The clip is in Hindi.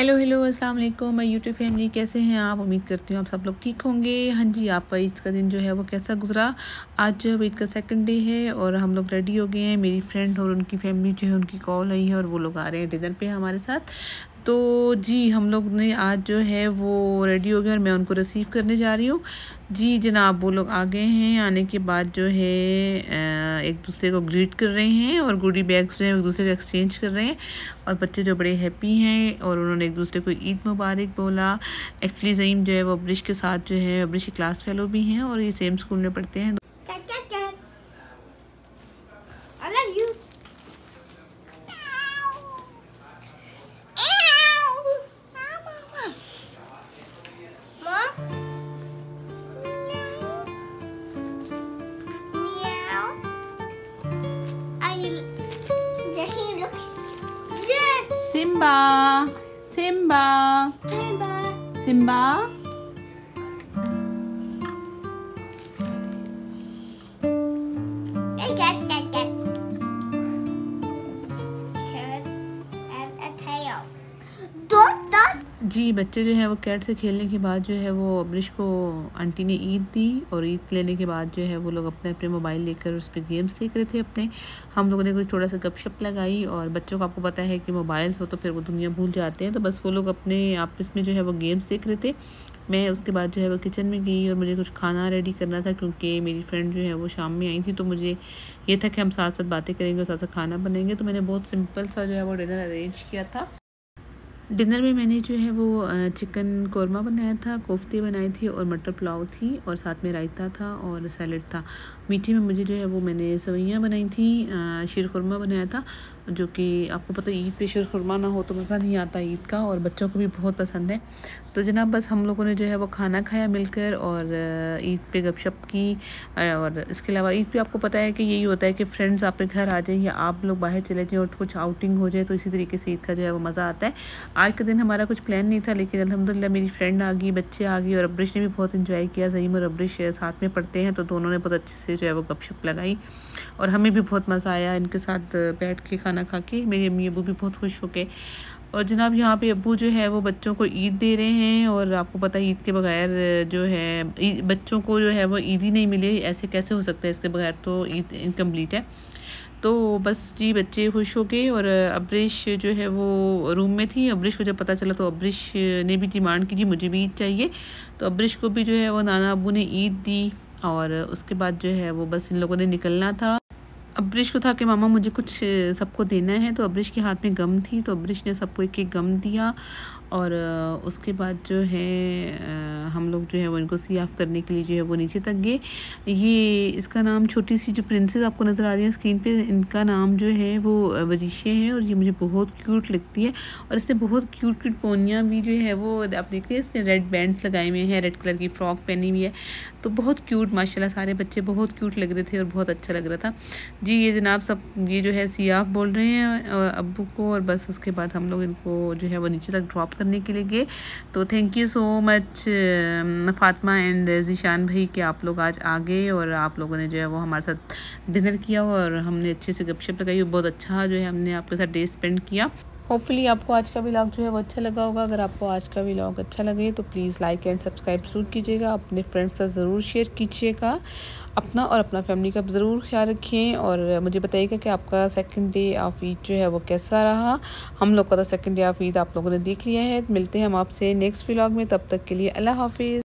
हेलो हेलो अस्सलाम वालेकुम माय यूट्यूब फैमिली, कैसे हैं आप। उम्मीद करती हूँ आप सब लोग ठीक होंगे। हाँ जी, आपका ईद का दिन जो है वो कैसा गुजरा। आज जो है ईद का सेकंड डे है और हम लोग रेडी हो गए हैं। मेरी फ्रेंड और उनकी फैमिली जो है उनकी कॉल आई है और वो लोग आ रहे हैं डिनर पे हमारे साथ। तो जी हम लोग ने आज जो है वो रेडी हो गए और मैं उनको रिसीव करने जा रही हूँ। जी जनाब, वो लोग आ गए हैं। आने के बाद जो है एक दूसरे को ग्रीट कर रहे हैं और गुडी बैग्स जो है एक दूसरे को एक्सचेंज कर रहे हैं और बच्चे जो बड़े हैप्पी हैं और उन्होंने एक दूसरे को ईद मुबारक बोला। एक्चुअली ज़ईम जो है वो अब्रिश के साथ जो है अब्रिश की क्लास फेलो भी हैं और ये सेम स्कूल में पढ़ते हैं। I love you. Mom? Meow. Look. Yes. Simba, Simba, Simba. Simba. Cat. Cat and a tail. Don't. जी बच्चे जो है वो कैट से खेलने के बाद जो है वो अब्रिश को आंटी ने ईद दी और ईद लेने के बाद जो है वो लोग अपने अपने मोबाइल लेकर उस पर गेम्स देख रहे थे अपने। हम लोगों ने कुछ थोड़ा सा गपशप लगाई और बच्चों को आपको पता है कि मोबाइल्स हो तो फिर वो दुनिया भूल जाते हैं, तो बस वो लोग अपने आपस में जो है वो गेम्स देख रहे थे। मैं उसके बाद जो है वो किचन में गई और मुझे कुछ खाना रेडी करना था क्योंकि मेरी फ्रेंड जो है वो शाम में आई थी, तो मुझे ये था कि हम साथ साथ बातें करेंगे और साथ साथ खाना बनेंगे। तो मैंने बहुत सिंपल सा जो है वो डिनर अरेंज किया था। डिनर में मैंने जो है वो चिकन कौरमा बनाया था, कोफ्ते बनाई थी और मटर पुलाव थी और साथ में रायता था और सैलड था। मीठे में मुझे जो है वो मैंने सवैयाँ बनाई थी, शीर खुरमा बनाया था, जो कि आपको पता है ईद पे शीर खुरमा ना हो तो मज़ा नहीं आता ईद का, और बच्चों को भी बहुत पसंद है। तो जनाब बस हम लोगों ने जो है वो खाना खाया मिलकर और ईद पे गपशप की। और इसके अलावा ईद पे आपको पता है कि यही होता है कि फ्रेंड्स आपके घर आ जाए या आप लोग बाहर चले जाएँ और कुछ आउटिंग हो जाए, तो इसी तरीके से ईद का जो है वो मज़ा आता है। आज का दिन हमारा कुछ प्लान नहीं था, लेकिन अल्हम्दुलिल्लाह मेरी फ्रेंड आ गई, बच्चे आ गए और अब्रिश ने भी बहुत एंजॉय किया। ज़ईम और अब्रिश साथ में पढ़ते हैं तो दोनों ने बहुत अच्छे से जो है वो गपशप लगाई और हमें भी बहुत मज़ा आया इनके साथ बैठ के खाना खा के। मेरी अम्मी अबू भी बहुत खुश हो गए। और जनाब यहाँ पे अब्बू जो है वो बच्चों को ईद दे रहे हैं और आपको पता है ईद के बगैर जो है बच्चों को जो है वो ईद ही नहीं मिले, ऐसे कैसे हो सकता है, इसके बगैर तो ईद इनकम्प्लीट है। तो बस जी बच्चे खुश हो गए और अब्रिश जो है वो रूम में थी। अब्रिश को जब पता चला तो अब्रिश ने भी डिमांड की जी मुझे भी ईद चाहिए, तो अब्रिश को भी जो है वो नाना अब्बू ने ईद दी और उसके बाद जो है वो बस इन लोगों ने निकलना था। अब्रिश को था कि मामा मुझे कुछ सबको देना है, तो अब्रिश के हाथ में गम थी तो अब्रिश ने सबको एक एक गम दिया और उसके बाद जो है हम लोग जो है वो इनको सी ऑफ करने के लिए जो है वो नीचे तक गए। ये इसका नाम छोटी सी जो प्रिंसेस आपको नज़र आ रही है स्क्रीन पे, इनका नाम जो है वो वरीशे है और ये मुझे बहुत क्यूट लगती है और इसने बहुत क्यूट क्यूट पोनियाँ भी जो है वो आप देख रहे हैं, इसने रेड बैंड्स लगाए हुए हैं, रेड कलर की फ़्रॉक पहनी हुई है, तो बहुत क्यूट माशाल्लाह सारे बच्चे बहुत क्यूट लग रहे थे और बहुत अच्छा लग रहा था। जी ये जनाब सब ये जो है सी ऑफ बोल रहे हैं अब्बू को और बस उसके बाद हम लोग इनको जो है वो नीचे तक ड्रॉप करने के लिए गए। तो thank you so much Fatima and Zeeshan भाई कि आप लोग आज आ गए और आप लोगों ने जो है वो हमारे साथ डिनर किया और हमने अच्छे से गपशप लगाई और बहुत अच्छा जो है हमने आपके साथ डे स्पेंड किया। होपफुली आपको आज का व्लॉग जो है वो अच्छा लगा होगा। अगर आपको आज का व्लॉग अच्छा लगे तो प्लीज़ लाइक एंड सब्सक्राइब ज़रूर कीजिएगा, अपने फ्रेंड्स के साथ ज़रूर शेयर कीजिएगा, अपना और अपना फैमिली का ज़रूर ख्याल रखें और मुझे बताइएगा कि आपका सेकंड डे ऑफ ईद जो है वो कैसा रहा। हम लोग का तो सेकंड डे ऑफ ईद आप लोगों ने देख लिया है। मिलते हैं हम आपसे नेक्स्ट व्लॉग में, तब तक के लिए अल्लाह हाफिज़।